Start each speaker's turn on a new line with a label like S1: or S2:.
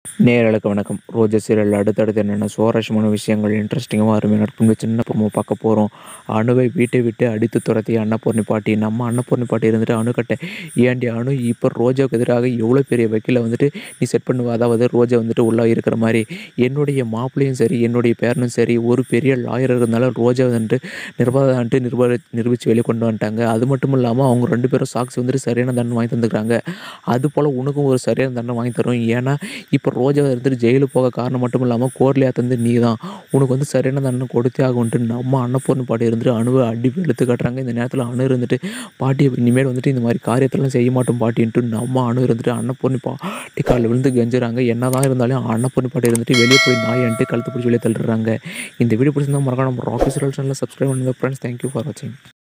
S1: நேயர்களுக்கு வணக்கம். ரோஜா சீரியல் அடுத்தடுத்து என்னென்ன சுவாரஸ்யமான விஷயங்கள், இன்ட்ரெஸ்டிங்காகவும் அருமையான நட்புங்க சின்ன ப்ரோமோ பார்க்க போகிறோம். அணுவை வீட்டை விட்டு அடித்து துரத்திய அன்னபூர்ணி பாட்டி. நம்ம அன்னபூர்ணி பாட்டி இருந்துட்டு அணுக்கிட்ட, ஏன்டி அணு இப்போ ரோஜாவுக்கு எதிராக எவ்வளோ பெரிய வக்கீலை வந்துட்டு நீ செட் பண்ணுவ, அதாவது ரோஜா வந்துட்டு உள்ளே இருக்கிற மாதிரி என்னுடைய மாப்பிள்ளையும் சரி என்னுடைய பேரனும் சரி ஒரு பெரிய லாயர் இருந்தாலும் ரோஜா வந்துட்டு நிர்வாகம்ட்டு நிரூபித்து வெளியே கொண்டு வந்துட்டாங்க. அது மட்டும் இல்லாமல் அவங்க ரெண்டு பேரும் சாக்சி வந்துட்டு சரியான தண்டனை வாங்கி தந்துக்கிறாங்க. அதுபோல் உனக்கும் ஒரு சரியான தண்டனை வாங்கி தரும். ஏன்னா இப்போ ரோஜா இருந்துட்டு ஜெயிலுக்கு போக காரணம் மட்டும் இல்லாமல் கோர்ட்லேயே தந்து நீ தான், உனக்கு வந்து சரியான தண்டனை கொடுத்தே ஆகும்ன்ட்டு நம்ம அன்னபூர்ணி பாட்டி இருந்துட்டு அணுவை அடி வெளுத்து காட்டுறாங்க. இந்த நேரத்தில் அணு இருந்துட்டு பாட்டி இனிமேல் வந்துட்டு இந்த மாதிரி காரியத்தெல்லாம் செய்ய மாட்டோம் பாட்டின்ட்டு நம்ம அணு இருந்துட்டு அன்னபூர்ணி பாட்டி காலில் விழுந்து கெஞ்சுறாங்க. என்னதான் இருந்தாலும் அன்னபூர்ணி பாட்டி இருந்துட்டு வெளியே போய் நாயன்ட்டு கழுத்து பிடிச்சி வெளியே தள்ளுறாங்க. இந்த வீடியோ பிடிச்சிருந்தா மறக்காம நம்ம ராக்கி சேனலை சப்ஸ்கிரைப் பண்ணுங்கள் ஃப்ரெண்ட்ஸ். தேங்க்யூ ஃபார் வாட்சிங்.